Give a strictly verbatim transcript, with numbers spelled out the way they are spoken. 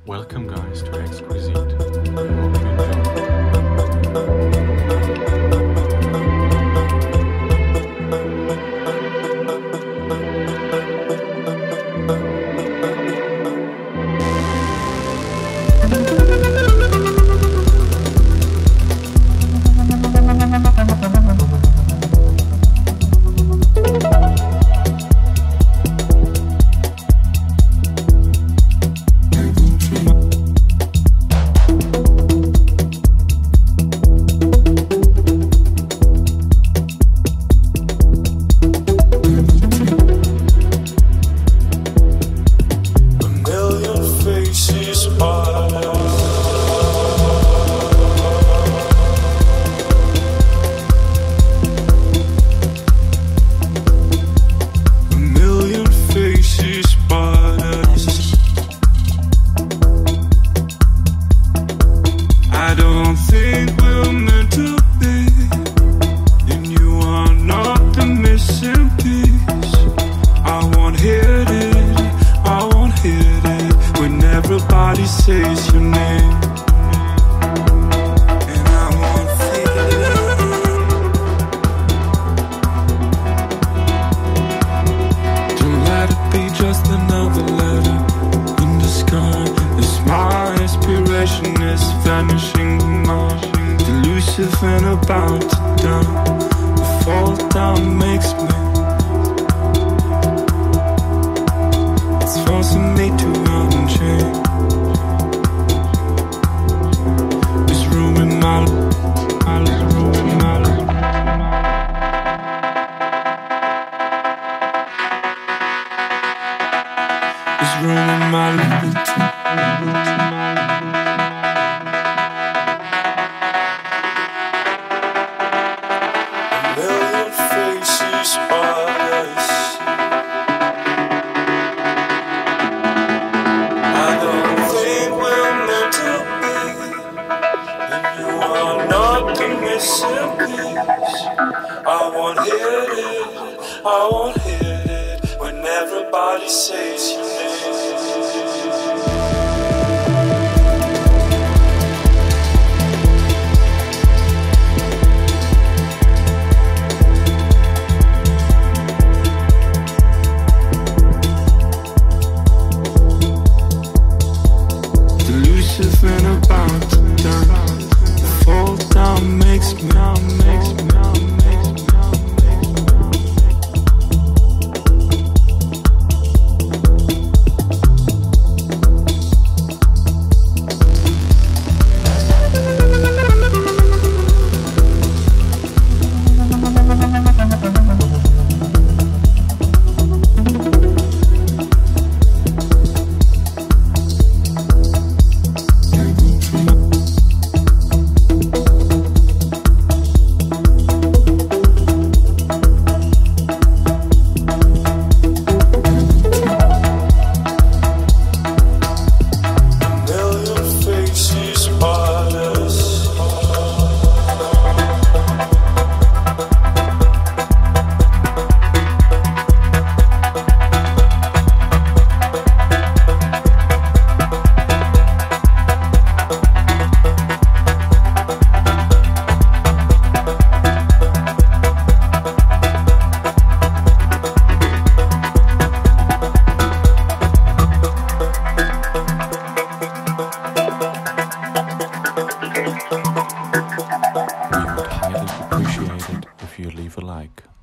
Welcome guys to Exquisite. I hope you enjoy. I don't think we're meant to be, and you are not the missing piece. I won't hit it, I won't hit it when everybody says your name, and I won't feel it. Don't let it be just another letter in the sky. It's my inspiration is vanishing now, elusive and about to die. The fall down makes me, it's forcing me to run and change. There's room in my life, there's room in my life. There's room in my life. I won't hit it, I won't hit it when everybody says your name. Delusive and about to die. The fall down makes me, makes me. We would highly appreciate it if you leave a like.